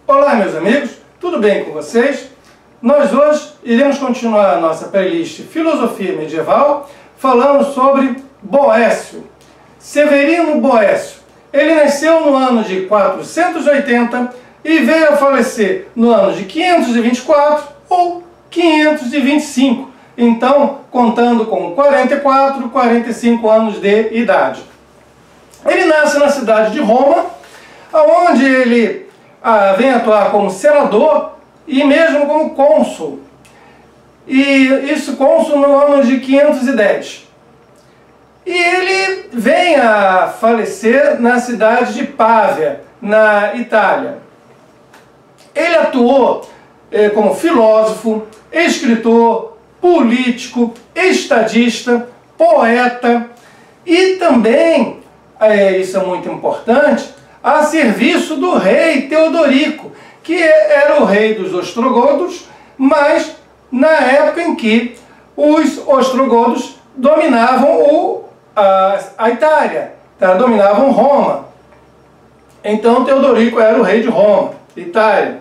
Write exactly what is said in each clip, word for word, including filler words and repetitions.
Olá, meus amigos, tudo bem com vocês? Nós hoje iremos continuar a nossa playlist Filosofia Medieval falando sobre Boécio. Severino Boécio. Ele nasceu no ano de quatrocentos e oitenta e veio a falecer no ano de quinhentos e vinte e quatro ou quinhentos e vinte e cinco, então contando com quarenta e quatro, quarenta e cinco anos de idade. Ele nasce na cidade de Roma, onde ele ah, vem atuar como senador e mesmo como cônsul. E isso cônsul no ano de quinhentos e dez. E ele vem a falecer na cidade de Pávia, na Itália. Ele atuou eh, como filósofo, escritor, político, estadista, poeta e também, eh, isso é muito importante, a serviço do rei Teodorico, que era o rei dos ostrogodos, mas na época em que os ostrogodos dominavam o, a, a Itália, tá? Dominavam Roma. Então Teodorico era o rei de Roma, Itália.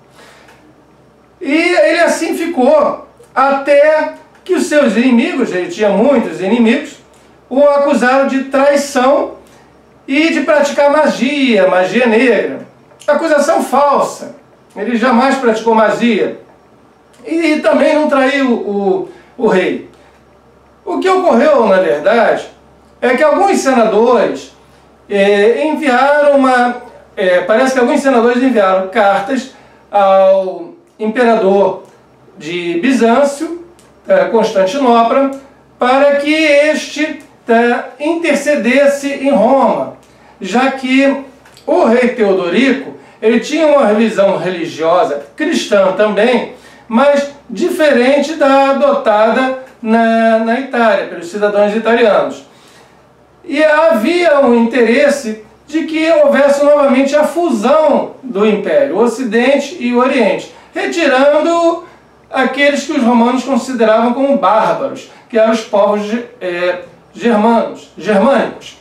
E ele assim ficou até que os seus inimigos, ele tinha muitos inimigos, o acusaram de traição e de praticar magia, magia negra. Acusação falsa. Ele jamais praticou magia. E também não traiu o, o rei. O que ocorreu, na verdade, é que alguns senadores eh, enviaram uma... Eh, parece que alguns senadores enviaram cartas ao imperador de Bizâncio, eh, Constantinopla, para que este eh, intercedesse em Roma, já que o rei Teodorico ele tinha uma visão religiosa cristã também, mas diferente da adotada na, na Itália, pelos cidadãos italianos. E havia um interesse de que houvesse novamente a fusão do Império, o Ocidente e o Oriente, retirando aqueles que os romanos consideravam como bárbaros, que eram os povos é, germanos, germânicos.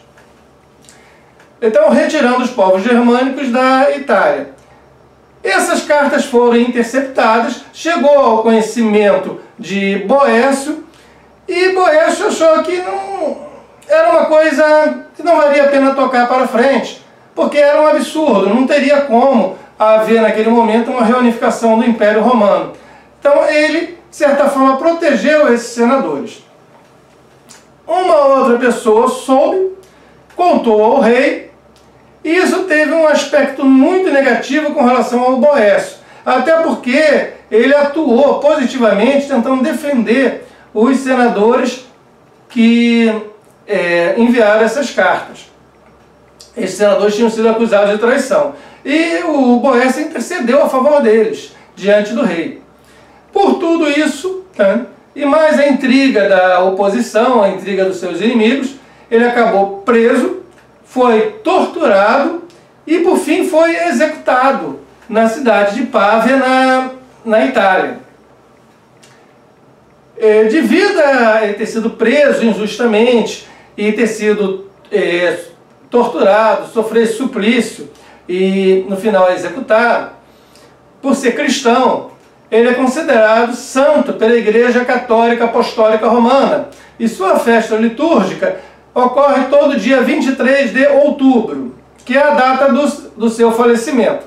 Então, retirando os povos germânicos da Itália. Essas cartas foram interceptadas, chegou ao conhecimento de Boécio, e Boécio achou que não, era uma coisa que não valia a pena tocar para frente, porque era um absurdo, não teria como haver naquele momento uma reunificação do Império Romano. Então ele, de certa forma, protegeu esses senadores. Uma outra pessoa soube, contou ao rei, e isso teve um aspecto muito negativo com relação ao Boécio, até porque ele atuou positivamente tentando defender os senadores que é, enviaram essas cartas. Esses senadores tinham sido acusados de traição. E o Boécio intercedeu a favor deles, diante do rei. Por tudo isso, né, e mais a intriga da oposição, a intriga dos seus inimigos, ele acabou preso, foi torturado e, por fim, foi executado na cidade de Pávia, na, na Itália. É, devido a ele ter sido preso injustamente e ter sido é, torturado, sofrer suplício e, no final, executado, por ser cristão, ele é considerado santo pela Igreja Católica Apostólica Romana. E sua festa litúrgica ocorre todo dia vinte e três de outubro, que é a data do, do seu falecimento.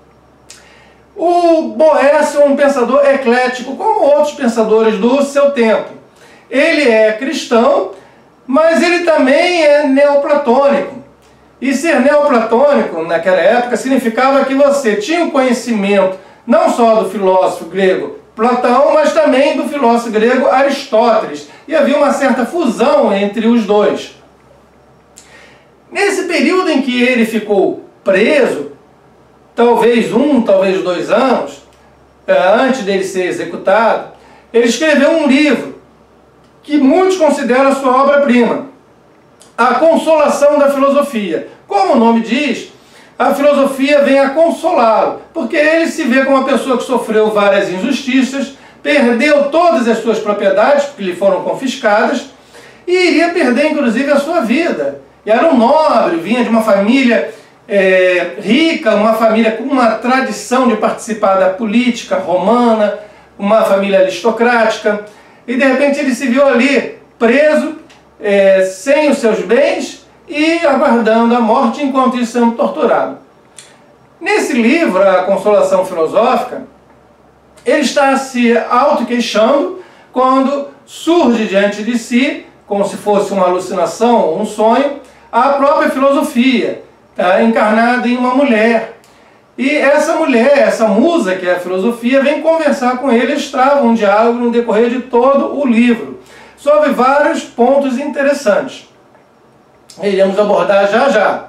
O Boécio é um pensador eclético, como outros pensadores do seu tempo. Ele é cristão, mas ele também é neoplatônico. E ser neoplatônico, naquela época, significava que você tinha um conhecimento não só do filósofo grego Platão, mas também do filósofo grego Aristóteles. E havia uma certa fusão entre os dois. Nesse período em que ele ficou preso, talvez um, talvez dois anos, antes dele ser executado, ele escreveu um livro que muitos consideram a sua obra-prima, A Consolação da Filosofia. Como o nome diz, a filosofia vem a consolá-lo, porque ele se vê como uma pessoa que sofreu várias injustiças, perdeu todas as suas propriedades, porque lhe foram confiscadas, e iria perder inclusive a sua vida. E era um nobre, vinha de uma família é, rica, uma família com uma tradição de participar da política romana, uma família aristocrática, e de repente ele se viu ali preso, é, sem os seus bens e aguardando a morte, enquanto isso sendo torturado. Nesse livro, A Consolação Filosófica, ele está se auto-queixando quando surge diante de si, como se fosse uma alucinação ou um sonho, a própria filosofia, tá, encarnada em uma mulher. E essa mulher, essa musa que é a filosofia, vem conversar com ele, eles travam um diálogo no decorrer de todo o livro, sobre vários pontos interessantes. Iremos abordar já já.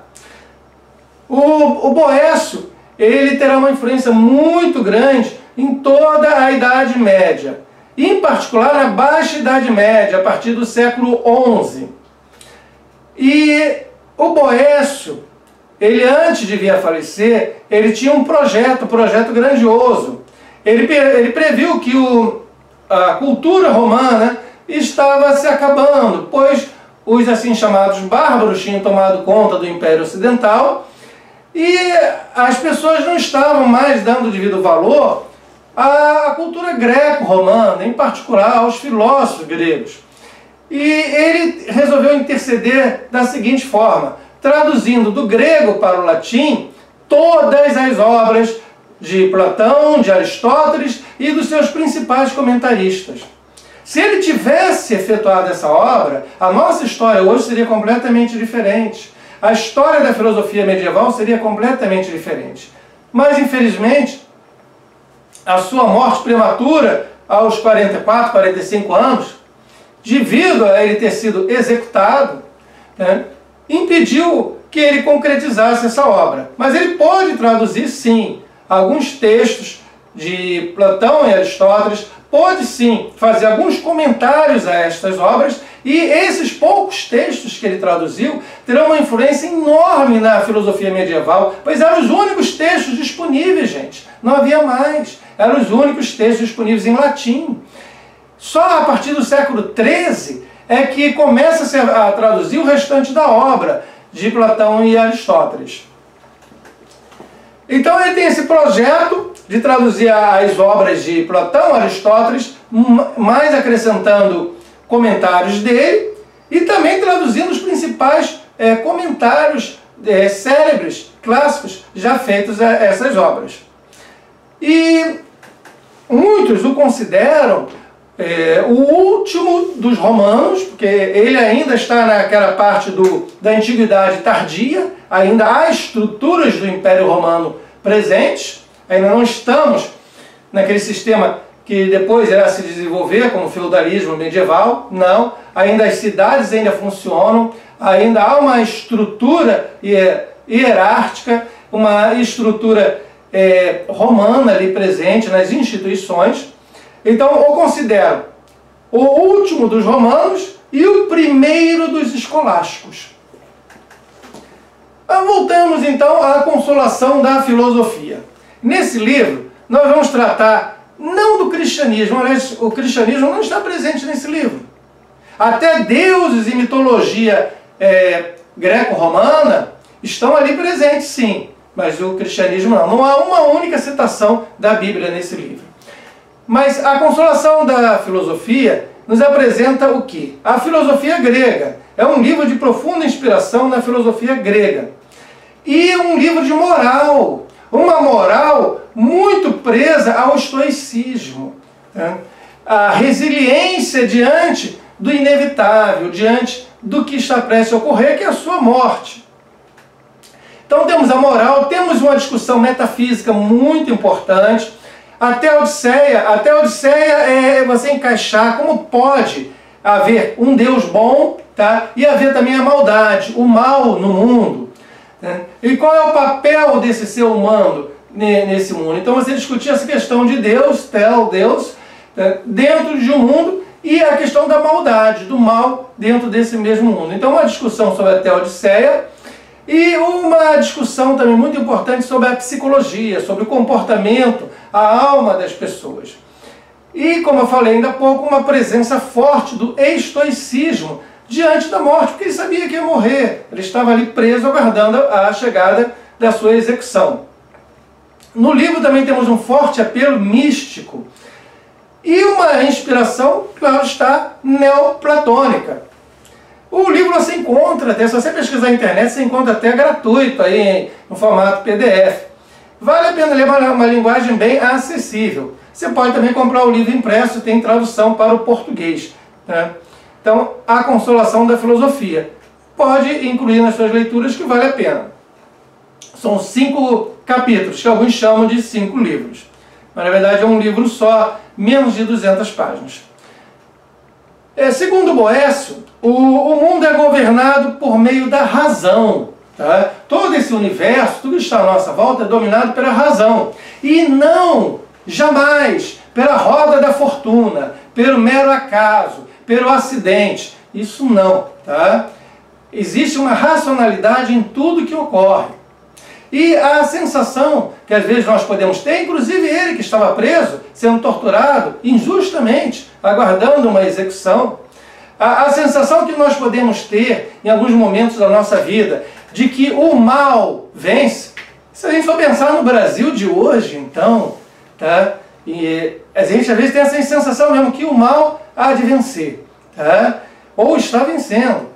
O, o Boécio, ele terá uma influência muito grande em toda a Idade Média, em particular na Baixa Idade Média, a partir do século onze. E o Boécio, ele antes de vir a falecer, ele tinha um projeto, um projeto grandioso. Ele, ele previu que o, a cultura romana estava se acabando, pois os assim chamados bárbaros tinham tomado conta do Império Ocidental e as pessoas não estavam mais dando devido valor à cultura greco-romana, em particular aos filósofos gregos. E ele resolveu interceder da seguinte forma, traduzindo do grego para o latim todas as obras de Platão, de Aristóteles e dos seus principais comentaristas. Se ele tivesse efetuado essa obra, a nossa história hoje seria completamente diferente. A história da filosofia medieval seria completamente diferente. Mas, infelizmente, a sua morte prematura, aos quarenta e quatro, quarenta e cinco anos, devido a ele ter sido executado, né, impediu que ele concretizasse essa obra. Mas ele pode traduzir, sim, alguns textos de Platão e Aristóteles, pode sim fazer alguns comentários a estas obras, e esses poucos textos que ele traduziu terão uma influência enorme na filosofia medieval, pois eram os únicos textos disponíveis, gente. Não havia mais. Eram os únicos textos disponíveis em latim. Só a partir do século treze é que começa-se a traduzir o restante da obra de Platão e Aristóteles. Então ele tem esse projeto de traduzir as obras de Platão, Aristóteles, mais acrescentando comentários dele, e também traduzindo os principais é, comentários é, célebres, clássicos, já feitos a essas obras. E muitos o consideram é, o último dos romanos, porque ele ainda está naquela parte do, da antiguidade tardia, ainda há estruturas do Império Romano presentes, ainda não estamos naquele sistema que depois irá se desenvolver como feudalismo medieval, não, ainda as cidades ainda funcionam, ainda há uma estrutura hierárquica, uma estrutura é, romana ali presente nas instituições. Então eu considero o último dos romanos e o primeiro dos escolásticos. Voltamos então à Consolação da Filosofia. Nesse livro nós vamos tratar não do cristianismo, aliás, o cristianismo não está presente nesse livro. Até deuses e mitologia é, greco-romana estão ali presentes, sim, mas o cristianismo não. Não há uma única citação da Bíblia nesse livro. Mas a Consolação da Filosofia nos apresenta o quê? A filosofia grega. É um livro de profunda inspiração na filosofia grega. E um livro de moral. Uma moral muito presa ao estoicismo. Né? A resiliência diante do inevitável, diante do que está prestes a ocorrer, que é a sua morte. Então temos a moral, temos uma discussão metafísica muito importante. Até a Odisseia, até a Odisseia é você encaixar como pode haver um Deus bom, tá? E haver também a maldade, o mal no mundo. Né? E qual é o papel desse ser humano nesse mundo? Então você discutir essa questão de Deus, tel, Deus, tá? Dentro de um mundo, e a questão da maldade, do mal dentro desse mesmo mundo. Então uma discussão sobre a Teodiceia e uma discussão também muito importante sobre a psicologia, sobre o comportamento, a alma das pessoas. E, como eu falei ainda há pouco, uma presença forte do estoicismo diante da morte, porque ele sabia que ia morrer. Ele estava ali preso, aguardando a chegada da sua execução. No livro também temos um forte apelo místico e uma inspiração, claro está, neoplatônica. O livro você encontra até, se você pesquisar na internet, você encontra até gratuito aí no formato P D F. Vale a pena ler uma, uma linguagem bem acessível. Você pode também comprar o livro impresso, tem tradução para o português, né? Então, A Consolação da Filosofia. Pode incluir nas suas leituras que vale a pena. São cinco capítulos, que alguns chamam de cinco livros. Mas, na verdade, é um livro só, menos de duzentas páginas. É, segundo Boécio, o, o mundo é governado por meio da razão. Tá? Todo esse universo, tudo que está à nossa volta, é dominado pela razão. E não, jamais, pela roda da fortuna, pelo mero acaso, pelo acidente. Isso não. Tá? Existe uma racionalidade em tudo que ocorre. E a sensação que às vezes nós podemos ter, inclusive ele que estava preso, sendo torturado injustamente, aguardando uma execução, a, a sensação que nós podemos ter em alguns momentos da nossa vida, de que o mal vence. Se a gente for pensar no Brasil de hoje, então, tá? E a gente às vezes tem essa sensação mesmo que o mal há de vencer, tá? Ou está vencendo.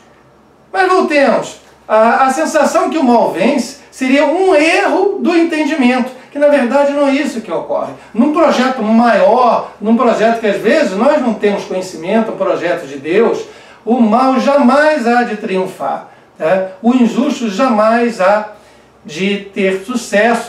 Mas voltemos, a, a sensação que o mal vence seria um erro do entendimento, que na verdade não é isso que ocorre. Num projeto maior, num projeto que às vezes nós não temos conhecimento, um projeto de Deus, o mal jamais há de triunfar. Tá? O injusto jamais há de ter sucesso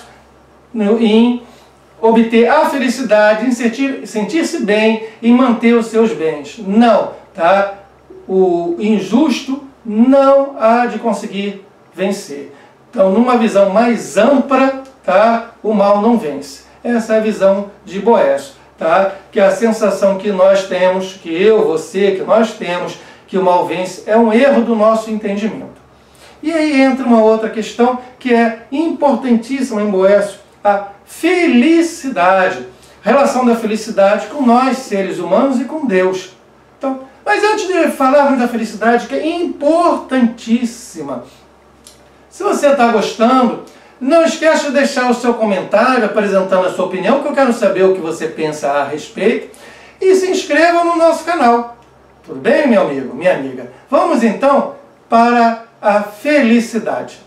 em obter a felicidade, em sentir, sentir-se bem, em manter os seus bens. Não, tá? O injusto não há de conseguir vencer. Então, numa visão mais ampla, tá? O mal não vence. Essa é a visão de Boécio, tá? Que a sensação que nós temos, que eu, você, que nós temos, que o mal vence, é um erro do nosso entendimento. E aí entra uma outra questão que é importantíssima em Boécio, a felicidade. A relação da felicidade com nós, seres humanos, e com Deus. Então, mas antes de falarmos da felicidade, que é importantíssima, se você está gostando, não esqueça de deixar o seu comentário apresentando a sua opinião, que eu quero saber o que você pensa a respeito. E se inscreva no nosso canal. Tudo bem, meu amigo, minha amiga? Vamos então para a felicidade.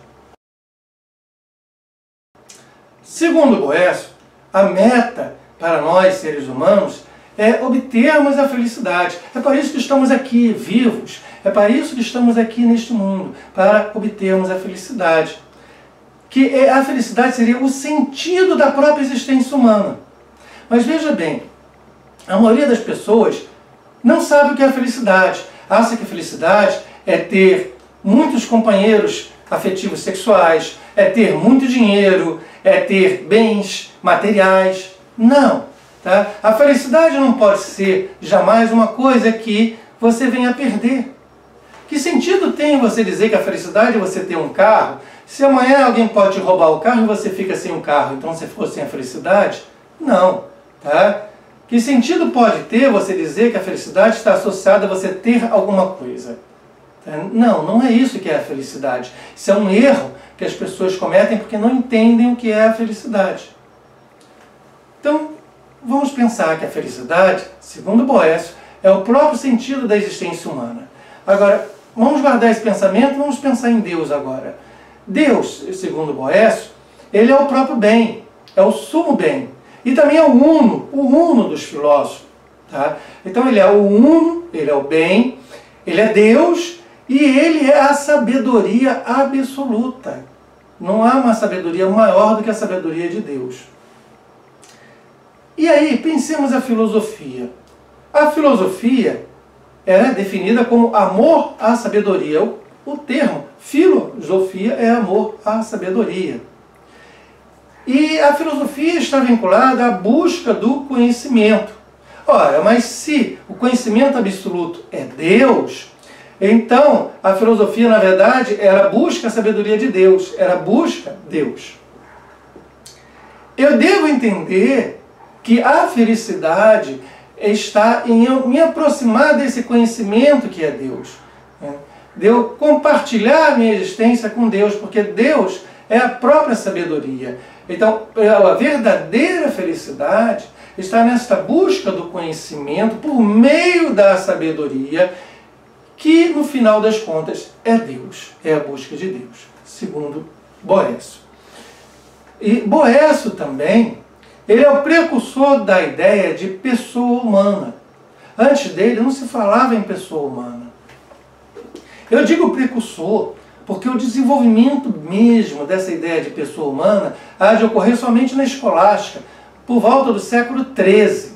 Segundo Boécio, a meta para nós, seres humanos, é obtermos a felicidade. É para isso que estamos aqui vivos. É para isso que estamos aqui neste mundo, para obtermos a felicidade. Que é, a felicidade seria o sentido da própria existência humana. Mas veja bem, a maioria das pessoas não sabe o que é a felicidade. Acha que a felicidade é ter muitos companheiros afetivos sexuais, é ter muito dinheiro, é ter bens materiais. Não. Tá? A felicidade não pode ser jamais uma coisa que você venha a perder. Que sentido tem você dizer que a felicidade é você ter um carro, se amanhã alguém pode te roubar o carro e você fica sem o carro, então você ficou sem a felicidade? Não. Tá? Que sentido pode ter você dizer que a felicidade está associada a você ter alguma coisa? Tá? Não, não é isso que é a felicidade. Isso é um erro que as pessoas cometem porque não entendem o que é a felicidade. Então, vamos pensar que a felicidade, segundo Boécio, é o próprio sentido da existência humana. Agora, vamos guardar esse pensamento, vamos pensar em Deus agora. Deus, segundo Boécio, ele é o próprio bem, é o sumo bem. E também é o uno, o uno dos filósofos. Tá? Então ele é o uno, ele é o bem, ele é Deus e ele é a sabedoria absoluta. Não há uma sabedoria maior do que a sabedoria de Deus. E aí, pensemos a filosofia. A filosofia é definida como amor à sabedoria. O, o termo filosofia é amor à sabedoria. E a filosofia está vinculada à busca do conhecimento. Ora, mas se o conhecimento absoluto é Deus, então a filosofia, na verdade, ela busca a sabedoria de Deus, ela busca Deus. Eu devo entender que a felicidade está em eu me aproximar desse conhecimento que é Deus. De eu compartilhar a minha existência com Deus, porque Deus é a própria sabedoria. Então, a verdadeira felicidade está nesta busca do conhecimento por meio da sabedoria, que no final das contas é Deus, é a busca de Deus, segundo Boécio. E Boécio também, ele é o precursor da ideia de pessoa humana. Antes dele não se falava em pessoa humana. Eu digo precursor porque o desenvolvimento mesmo dessa ideia de pessoa humana há de ocorrer somente na escolástica, por volta do século treze.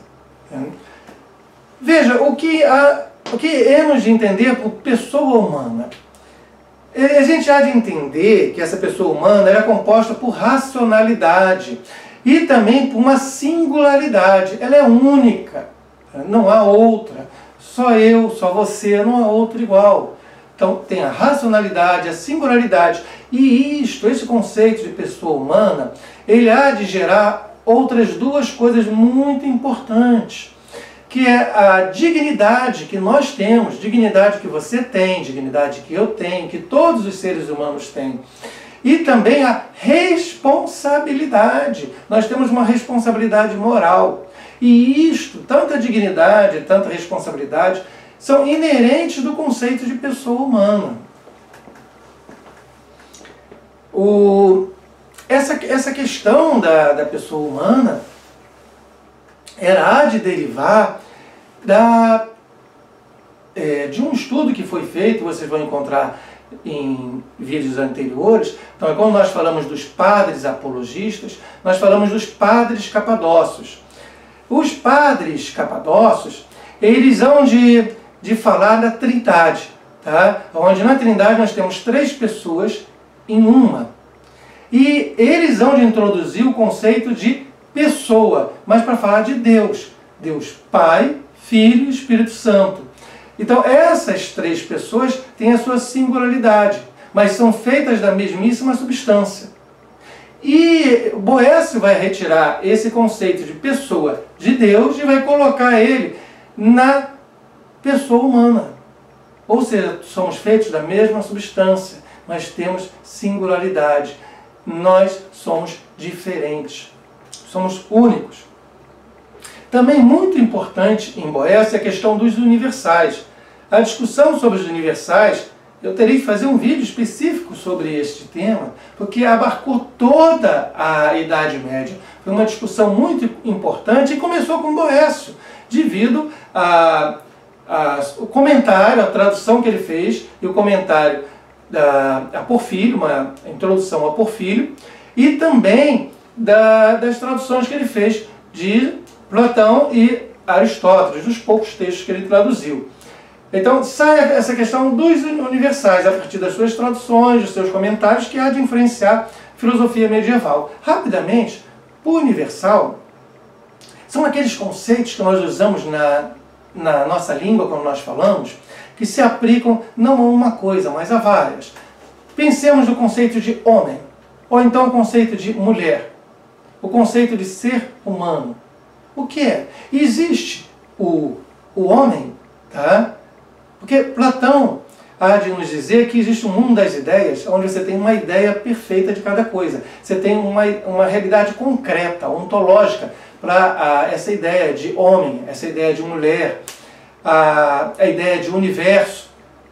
Veja, o que, há, o que hemos de entender por pessoa humana? A gente há de entender que essa pessoa humana é composta por racionalidade e também por uma singularidade. Ela é única, não há outra. Só eu, só você, não há outro igual. Então tem a racionalidade, a singularidade, e isto, esse conceito de pessoa humana, ele há de gerar outras duas coisas muito importantes, que é a dignidade que nós temos, dignidade que você tem, dignidade que eu tenho, que todos os seres humanos têm, e também a responsabilidade. Nós temos uma responsabilidade moral, e isto, tanta dignidade, tanta responsabilidade, são inerentes do conceito de pessoa humana. O, essa, essa questão da, da pessoa humana era há de derivar da, é, de um estudo que foi feito, vocês vão encontrar em vídeos anteriores. Então, quando nós falamos dos padres apologistas, nós falamos dos padres capadócios. Os padres capadócios, eles hão de de falar da Trindade, tá? Onde na Trindade nós temos três pessoas em uma. E eles vão de introduzir o conceito de pessoa, mas para falar de Deus. Deus Pai, Filho e Espírito Santo. Então essas três pessoas têm a sua singularidade, mas são feitas da mesmíssima substância. E Boécio vai retirar esse conceito de pessoa de Deus e vai colocar ele na pessoa humana. Ou seja, somos feitos da mesma substância, mas temos singularidade. Nós somos diferentes. Somos únicos. Também muito importante em Boécio é a questão dos universais. A discussão sobre os universais, eu terei que fazer um vídeo específico sobre este tema, porque abarcou toda a Idade Média. Foi uma discussão muito importante e começou com Boécio, devido a A, o comentário, a tradução que ele fez, e o comentário da, a Porfírio, uma introdução a Porfírio, e também da, das traduções que ele fez de Platão e Aristóteles, dos poucos textos que ele traduziu. Então sai essa questão dos universais, a partir das suas traduções, dos seus comentários, que há de influenciar a filosofia medieval. Rapidamente, o universal são aqueles conceitos que nós usamos na na nossa língua, quando nós falamos, que se aplicam não a uma coisa, mas a várias. Pensemos no conceito de homem, ou então o conceito de mulher, o conceito de ser humano. O que é? Existe o, o homem, tá? Porque Platão há de nos dizer que existe um mundo das ideias, onde você tem uma ideia perfeita de cada coisa. Você tem uma, uma realidade concreta, ontológica, para essa ideia de homem, essa ideia de mulher, a, a ideia de universo.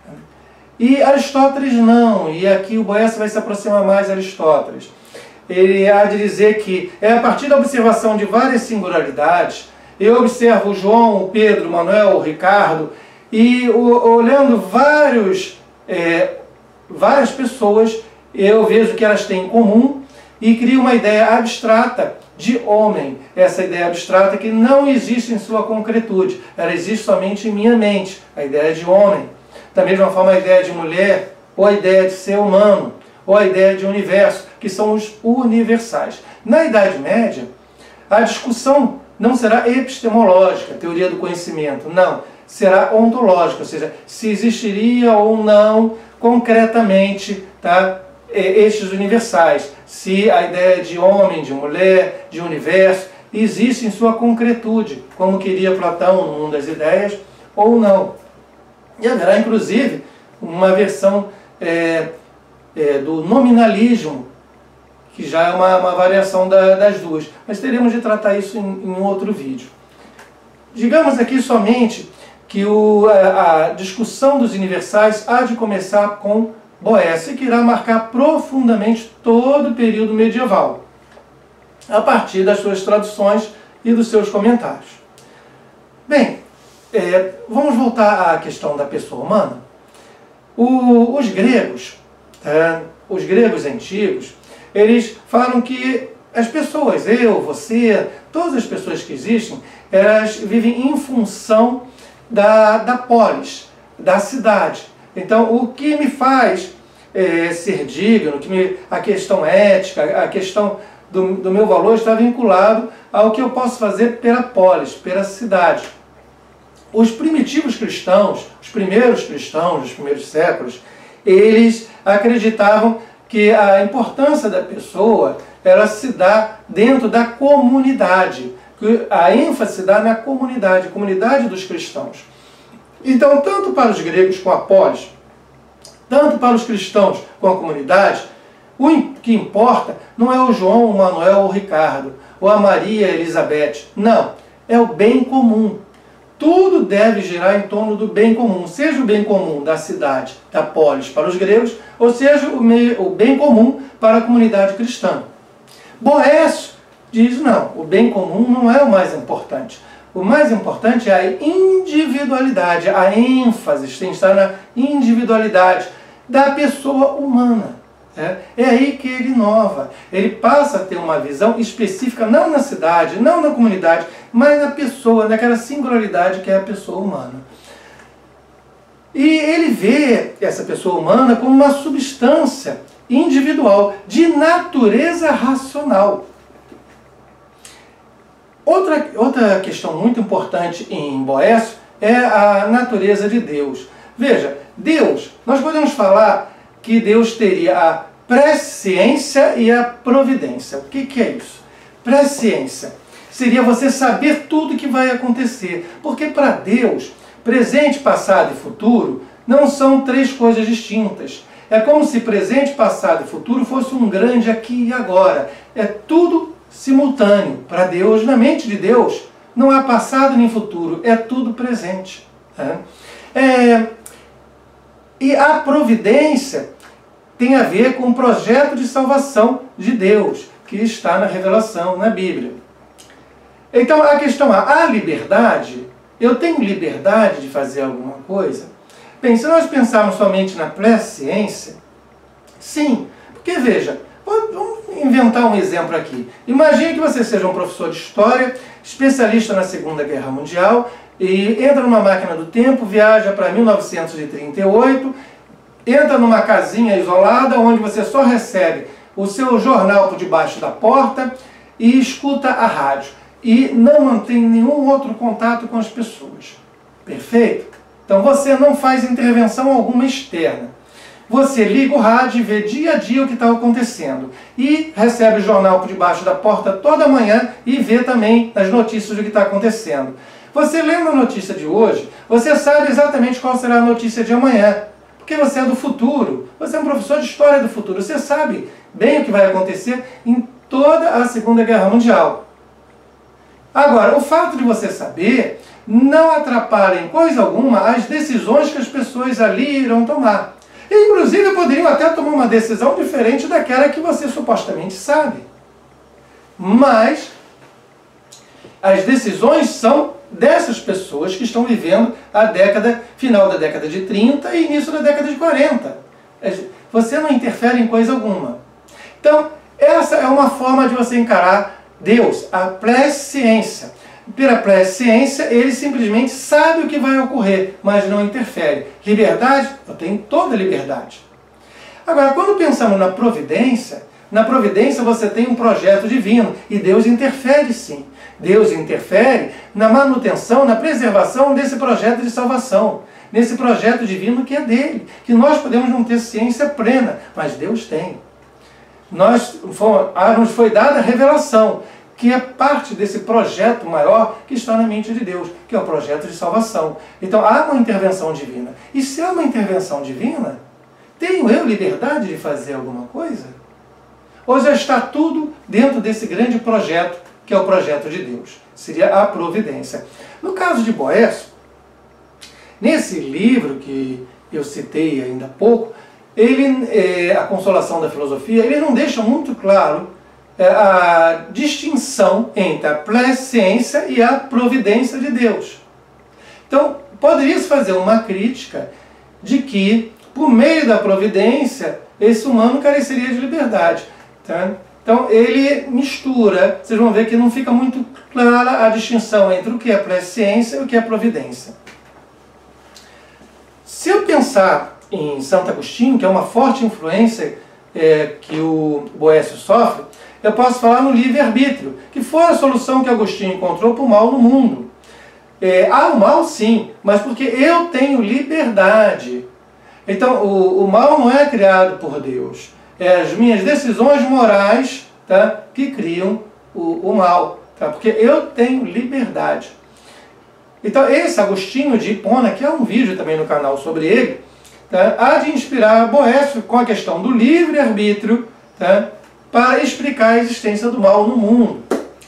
E Aristóteles não, e aqui o Boécio vai se aproximar mais de Aristóteles. Ele há de dizer que é a partir da observação de várias singularidades, eu observo o João, o Pedro, o Manuel, o Ricardo, e o, olhando vários, é, várias pessoas, eu vejo que elas têm em comum e crio uma ideia abstrata de homem, essa ideia abstrata que não existe em sua concretude, ela existe somente em minha mente, a ideia de homem. Da mesma forma, a ideia de mulher, ou a ideia de ser humano, ou a ideia de universo, que são os universais. Na Idade Média, a discussão não será epistemológica, teoria do conhecimento, não, será ontológica, ou seja, se existiria ou não concretamente, tá, estes universais, se a ideia de homem, de mulher, de universo, existe em sua concretude, como queria Platão no Mundo das Ideias, ou não. E haverá, inclusive, uma versão é, é, do nominalismo que já é uma, uma variação da, das duas. Mas teremos de tratar isso em, em um outro vídeo. Digamos aqui somente que o, a, a discussão dos universais há de começar com Boécio, que irá marcar profundamente todo o período medieval, a partir das suas traduções e dos seus comentários. Bem, é, vamos voltar à questão da pessoa humana. O, os gregos, é, os gregos antigos, eles falam que as pessoas, eu, você, todas as pessoas que existem, elas vivem em função da, da polis, da cidade. Então, o que me faz é, ser digno, que me, a questão ética, a questão do, do meu valor está vinculado ao que eu posso fazer pela polis, pela cidade. Os primitivos cristãos, os primeiros cristãos dos primeiros séculos, eles acreditavam que a importância da pessoa ela se dá dentro da comunidade, que a ênfase se dá na comunidade, comunidade dos cristãos. Então, tanto para os gregos com a polis, tanto para os cristãos com a comunidade, o que importa não é o João, o Manuel ou o Ricardo, ou a Maria e a Elizabeth. Não, é o bem comum. Tudo deve girar em torno do bem comum, seja o bem comum da cidade, da polis para os gregos, ou seja o, meio, o bem comum para a comunidade cristã. Boécio diz, não, o bem comum não é o mais importante. O mais importante é a individualidade, a ênfase tem que estar na individualidade da pessoa humana. É, é aí que ele inova. Ele passa a ter uma visão específica, não na cidade, não na comunidade, mas na pessoa, naquela singularidade que é a pessoa humana. E ele vê essa pessoa humana como uma substância individual, de natureza racional. Outra, outra questão muito importante em Boécio é a natureza de Deus. Veja, Deus, nós podemos falar que Deus teria a presciência e a providência. O que, que é isso? Presciência seria você saber tudo que vai acontecer. Porque para Deus, presente, passado e futuro não são três coisas distintas. É como se presente, passado e futuro fosse um grande aqui e agora. É tudo simultâneo. Para Deus, na mente de Deus, não há passado nem futuro, é tudo presente. É, é, e a providência tem a ver com o projeto de salvação de Deus, que está na revelação, na Bíblia. Então a questão é, a liberdade, eu tenho liberdade de fazer alguma coisa? Bem, se nós pensarmos somente na presciência, sim, porque veja, vamos inventar um exemplo aqui. Imagine que você seja um professor de história, especialista na Segunda Guerra Mundial, e entra numa máquina do tempo, viaja para mil novecentos e trinta e oito, entra numa casinha isolada, onde você só recebe o seu jornal por debaixo da porta e escuta a rádio. E não mantém nenhum outro contato com as pessoas. Perfeito? Então você não faz intervenção alguma externa. Você liga o rádio e vê dia a dia o que está acontecendo. E recebe o jornal por debaixo da porta toda manhã e vê também as notícias do que está acontecendo. Você lendo a notícia de hoje, você sabe exatamente qual será a notícia de amanhã. Porque você é do futuro. Você é um professor de história do futuro. Você sabe bem o que vai acontecer em toda a Segunda Guerra Mundial. Agora, o fato de você saber não atrapalha em coisa alguma as decisões que as pessoas ali irão tomar. E, inclusive, poderiam até tomar uma decisão diferente daquela que você supostamente sabe. Mas as decisões são dessas pessoas que estão vivendo a década, final da década de trinta e início da década de quarenta. Você não interfere em coisa alguma. Então, essa é uma forma de você encarar Deus, a presciência. Pela presciência, ele simplesmente sabe o que vai ocorrer, mas não interfere. Liberdade? Eu tenho toda a liberdade. Agora, quando pensamos na providência, na providência você tem um projeto divino, e Deus interfere sim. Deus interfere na manutenção, na preservação desse projeto de salvação, nesse projeto divino que é dele, que nós podemos não ter ciência plena, mas Deus tem. Nós, nos foi dada a revelação, que é parte desse projeto maior que está na mente de Deus, que é o projeto de salvação. Então há uma intervenção divina. E se há uma intervenção divina, tenho eu liberdade de fazer alguma coisa? ou já está tudo dentro desse grande projeto, que é o projeto de Deus? Seria a providência. No caso de Boécio, nesse livro que eu citei ainda há pouco, ele, é, a Consolação da Filosofia, ele não deixa muito claro é, a distinção entre a presciência e a providência de Deus. Então, poderia-se fazer uma crítica de que, por meio da providência, esse humano careceria de liberdade. Tá? Então, ele mistura, vocês vão ver que não fica muito clara a distinção entre o que é presciência e o que é providência. Se eu pensar em Santo Agostinho, que é uma forte influência é, que o Boécio sofre, eu posso falar no livre-arbítrio, que foi a solução que Agostinho encontrou para o mal no mundo. É, há o mal sim, mas porque eu tenho liberdade. Então, o, o mal não é criado por Deus. É as minhas decisões morais, tá, que criam o, o mal. Tá, porque eu tenho liberdade. Então, esse Agostinho de Hipona, que é um vídeo também no canal sobre ele, tá, há de inspirar Boécio com a questão do livre-arbítrio, tá, para explicar a existência do mal no mundo.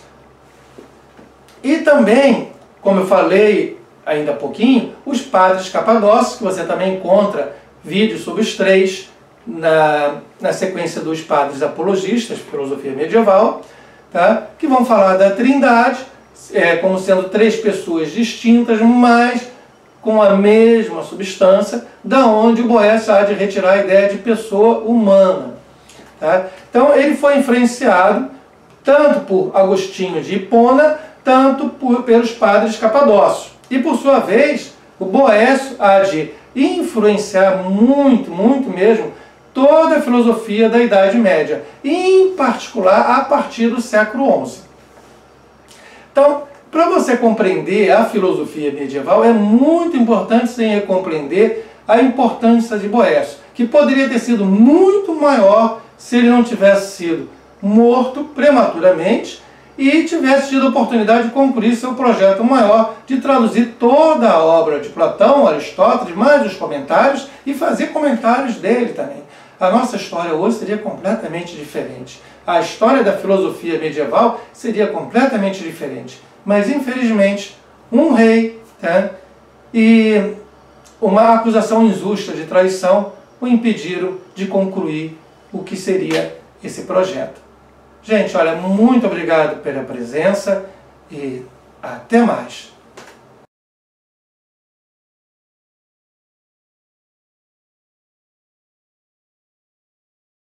E também, como eu falei ainda há pouquinho, os padres capadócios, que você também encontra vídeos sobre os três na, na sequência dos padres apologistas, filosofia medieval, tá, que vão falar da Trindade, é, como sendo três pessoas distintas, mas com a mesma substância, da onde o Boécio há de retirar a ideia de pessoa humana. Tá? Então ele foi influenciado tanto por Agostinho de Hipona, tanto por, pelos padres capadócios. E por sua vez, o Boécio há de influenciar muito, muito mesmo, toda a filosofia da Idade Média, em particular a partir do século onze. Então, para você compreender a filosofia medieval, é muito importante você compreender a importância de Boécio, que poderia ter sido muito maior se ele não tivesse sido morto prematuramente e tivesse tido a oportunidade de concluir seu projeto maior de traduzir toda a obra de Platão, Aristóteles, mais os comentários, e fazer comentários dele também. A nossa história hoje seria completamente diferente. A história da filosofia medieval seria completamente diferente. Mas, infelizmente, um rei, tá, e uma acusação injusta de traição o impediram de concluir o que seria esse projeto. Gente, olha, muito obrigado pela presença e até mais.